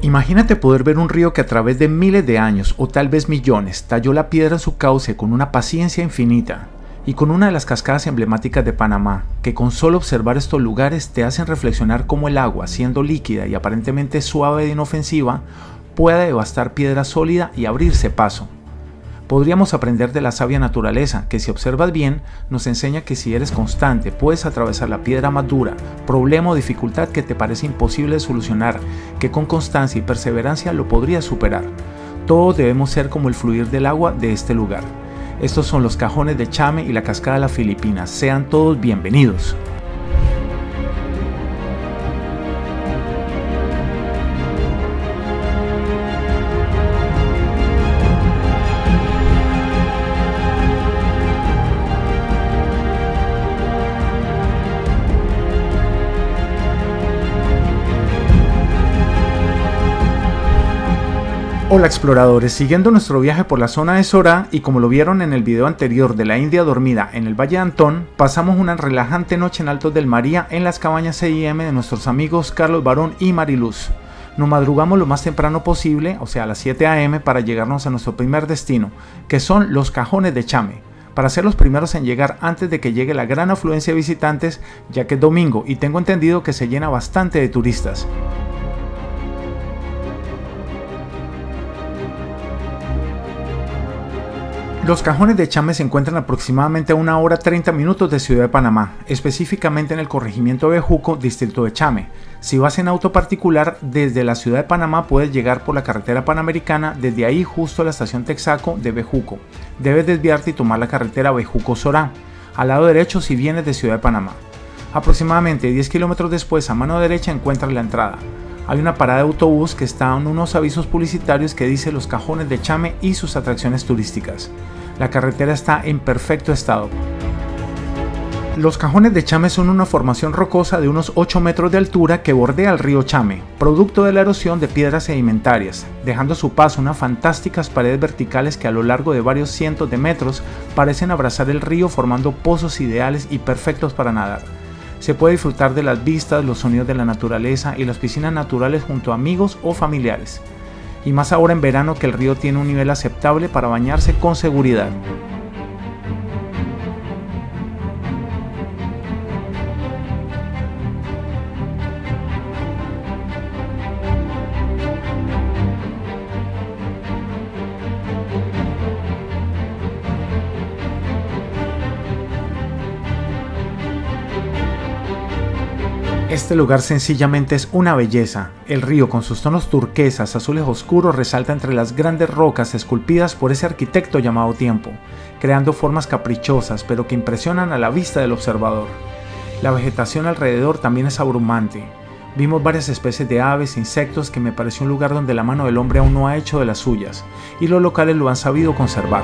Imagínate poder ver un río que a través de miles de años, o tal vez millones, talló la piedra en su cauce con una paciencia infinita, y con una de las cascadas emblemáticas de Panamá, que con solo observar estos lugares te hacen reflexionar cómo el agua, siendo líquida y aparentemente suave e inofensiva, puede devastar piedra sólida y abrirse paso. Podríamos aprender de la sabia naturaleza, que si observas bien, nos enseña que si eres constante, puedes atravesar la piedra más dura, problema o dificultad que te parece imposible de solucionar, que con constancia y perseverancia lo podrías superar. Todos debemos ser como el fluir del agua de este lugar. Estos son los cajones de Chame y la cascada de las Filipinas. Sean todos bienvenidos. Hola exploradores, siguiendo nuestro viaje por la zona de Sorá y como lo vieron en el video anterior de la India dormida en el Valle de Antón, pasamos una relajante noche en Altos del María en las cabañas C&M de nuestros amigos Carlos Barón y Mariluz. Nos madrugamos lo más temprano posible, o sea a las 7 AM, para llegarnos a nuestro primer destino, que son los cajones de Chame, para ser los primeros en llegar antes de que llegue la gran afluencia de visitantes, ya que es domingo y tengo entendido que se llena bastante de turistas. Los cajones de Chame se encuentran aproximadamente a 1 hora 30 minutos de Ciudad de Panamá, específicamente en el corregimiento de Bejuco, distrito de Chame. Si vas en auto particular, desde la Ciudad de Panamá puedes llegar por la carretera panamericana, desde ahí justo a la estación Texaco de Bejuco. Debes desviarte y tomar la carretera Bejuco-Sorá, al lado derecho si vienes de Ciudad de Panamá. Aproximadamente 10 kilómetros después, a mano derecha encuentras la entrada. Hay una parada de autobús que está en unos avisos publicitarios que dice los cajones de Chame y sus atracciones turísticas. La carretera está en perfecto estado. Los cajones de Chame son una formación rocosa de unos 8 metros de altura que bordea el río Chame, producto de la erosión de piedras sedimentarias, dejando a su paso unas fantásticas paredes verticales que a lo largo de varios cientos de metros parecen abrazar el río formando pozos ideales y perfectos para nadar. Se puede disfrutar de las vistas, los sonidos de la naturaleza y las piscinas naturales junto a amigos o familiares. Y más ahora en verano que el río tiene un nivel aceptable para bañarse con seguridad. Este lugar sencillamente es una belleza. El río con sus tonos turquesas, azules oscuros resalta entre las grandes rocas esculpidas por ese arquitecto llamado tiempo, creando formas caprichosas pero que impresionan a la vista del observador. La vegetación alrededor también es abrumante. Vimos varias especies de aves e insectos que me pareció un lugar donde la mano del hombre aún no ha hecho de las suyas, y los locales lo han sabido conservar.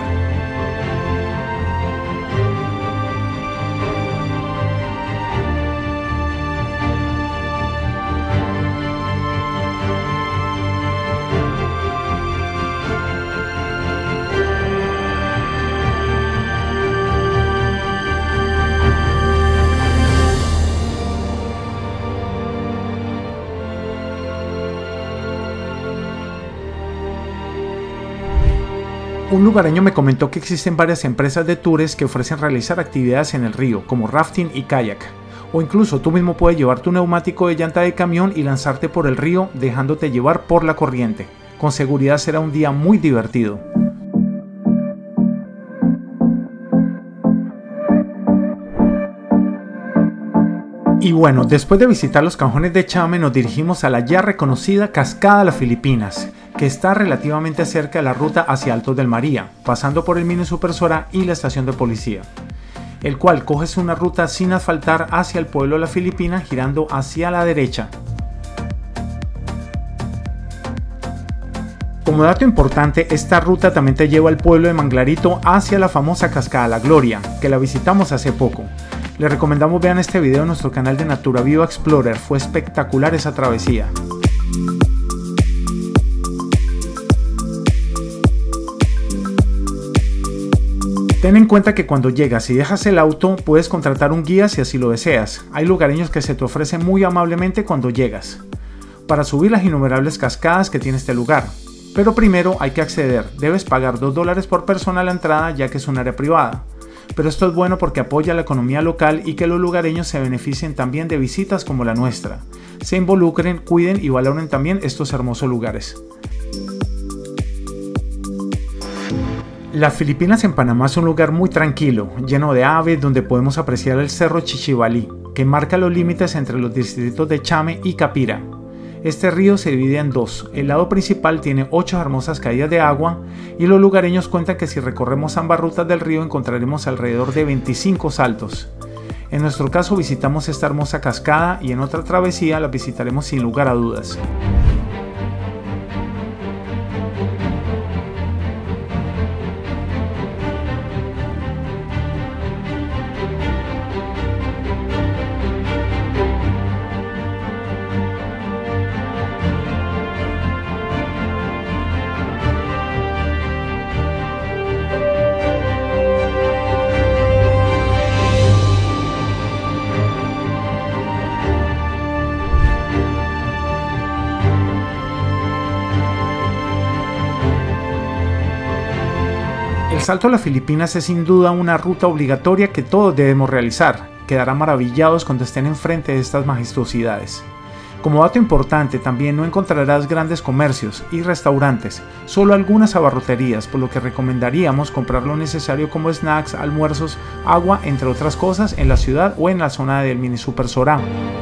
Un lugareño me comentó que existen varias empresas de tours que ofrecen realizar actividades en el río, como rafting y kayak. O incluso tú mismo puedes llevar tu neumático de llanta de camión y lanzarte por el río dejándote llevar por la corriente. Con seguridad será un día muy divertido. Y bueno, después de visitar los cajones de Chame nos dirigimos a la ya reconocida Cascada de las Filipinas, que está relativamente cerca de la ruta hacia Altos del María, pasando por el Mini Super Sorá y la estación de policía, el cual coges una ruta sin asfaltar hacia el pueblo de las Filipinas girando hacia la derecha. Como dato importante, esta ruta también te lleva al pueblo de Manglarito hacia la famosa Cascada de la Gloria, que la visitamos hace poco. Les recomendamos vean este video en nuestro canal de Natura Viva Explorer, fue espectacular esa travesía. Ten en cuenta que cuando llegas y dejas el auto, puedes contratar un guía si así lo deseas. Hay lugareños que se te ofrecen muy amablemente cuando llegas. para subir las innumerables cascadas que tiene este lugar. Pero primero hay que acceder, debes pagar $2 por persona a la entrada ya que es un área privada. Pero esto es bueno porque apoya la economía local y que los lugareños se beneficien también de visitas como la nuestra. Se involucren, cuiden y valoren también estos hermosos lugares. Las Filipinas en Panamá es un lugar muy tranquilo, lleno de aves, donde podemos apreciar el cerro Chichibalí, que marca los límites entre los distritos de Chame y Capira. Este río se divide en dos, el lado principal tiene 8 hermosas caídas de agua y los lugareños cuentan que si recorremos ambas rutas del río encontraremos alrededor de 25 saltos. En nuestro caso visitamos esta hermosa cascada y en otra travesía la visitaremos sin lugar a dudas. El salto a las Filipinas es sin duda una ruta obligatoria que todos debemos realizar. Quedarán maravillados cuando estén enfrente de estas majestuosidades. Como dato importante, también no encontrarás grandes comercios y restaurantes, solo algunas abarroterías, por lo que recomendaríamos comprar lo necesario como snacks, almuerzos, agua, entre otras cosas, en la ciudad o en la zona del mini super Sorá.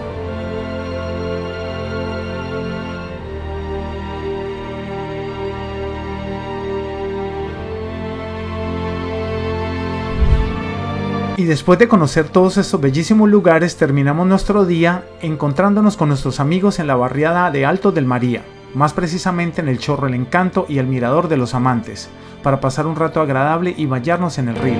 Y después de conocer todos estos bellísimos lugares, terminamos nuestro día encontrándonos con nuestros amigos en la barriada de Altos del María, más precisamente en el Chorro El Encanto y el Mirador de los Amantes, para pasar un rato agradable y bañarnos en el río.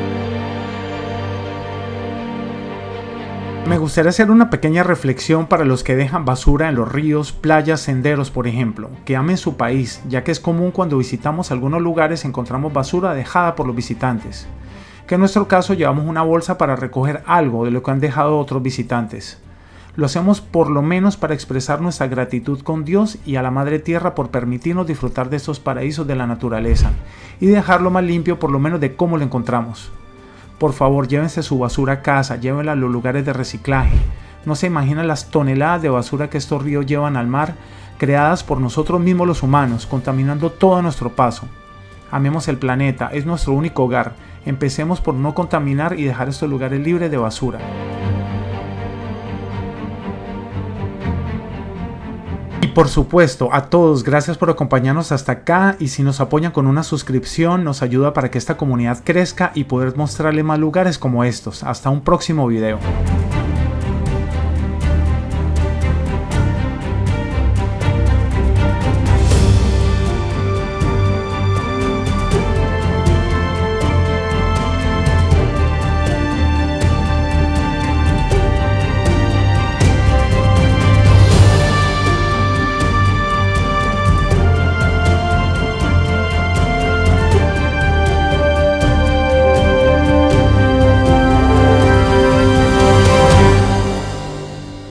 Me gustaría hacer una pequeña reflexión para los que dejan basura en los ríos, playas, senderos, por ejemplo, que amen su país, ya que es común cuando visitamos algunos lugares encontramos basura dejada por los visitantes. Que en nuestro caso llevamos una bolsa para recoger algo de lo que han dejado otros visitantes. Lo hacemos por lo menos para expresar nuestra gratitud con Dios y a la Madre Tierra por permitirnos disfrutar de estos paraísos de la naturaleza y dejarlo más limpio por lo menos de cómo lo encontramos. Por favor, llévense su basura a casa, llévenla a los lugares de reciclaje. No se imaginan las toneladas de basura que estos ríos llevan al mar, creadas por nosotros mismos los humanos, contaminando todo nuestro paso. Amemos el planeta, es nuestro único hogar. Empecemos por no contaminar y dejar estos lugares libres de basura. Y por supuesto, a todos, gracias por acompañarnos hasta acá y si nos apoyan con una suscripción nos ayuda para que esta comunidad crezca y poder mostrarle más lugares como estos. Hasta un próximo video.